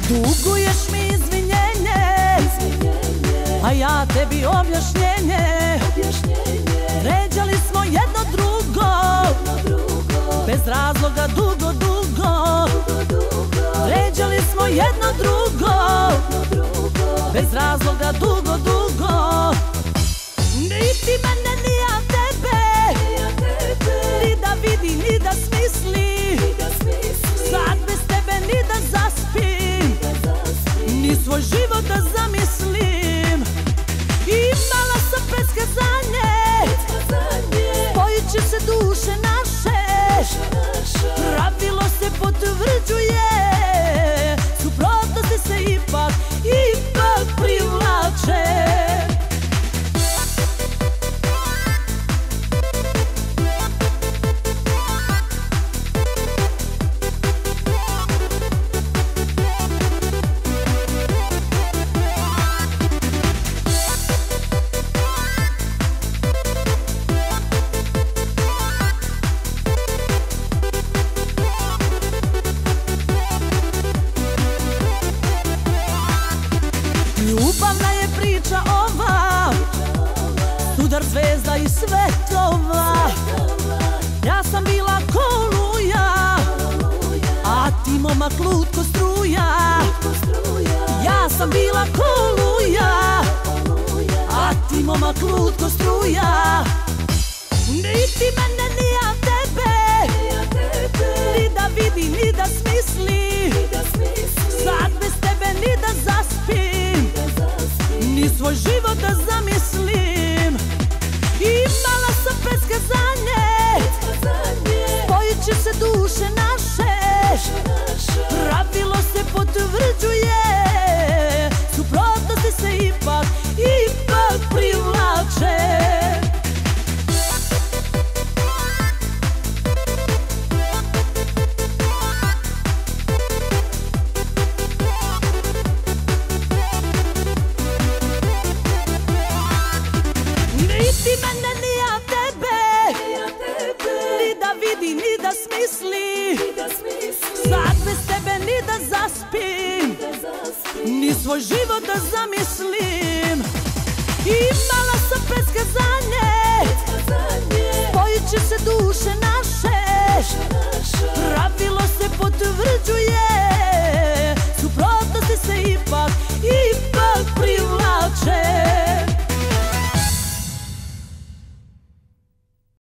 Duguješ mi izvinjenje, a ja tebi objašnjenje. Vređali smo jedno drugo, bez razloga dugo, dugo. Vređali smo jedno drugo, bez razloga dugo, dugo. Niti mene, ni ja tebe, ni da vidi, ni da smisli. Sad bez tebe ni da zaspim, ni svoj život da zamislim. Imala sam predskazanje, spojit će se duše naše. Pravilo se potvrđuje, suprotnosti se ipak privlače. Ljubavna je priča ova, sudar zvezda i svetova. Ja sam bila ko Oluja, a ti momak lutko struja. Ja sam bila ko Oluja, a ti momak lutko struja. Niti mene, ni ja tebe, ni da vidi, ni da smisli. Sad bez tebe ni da zaspim, ni svoj život da zamislim. Imala sam predskazanje, spojit će se duše naše. Pravilo se potvrđuje, suprotnosti se ipak privlače. Niti mene, ni ja tebe, ni da vidi, ni da smisli. Sad bez tebe ni da zaspim, ni svoj život da zamislim.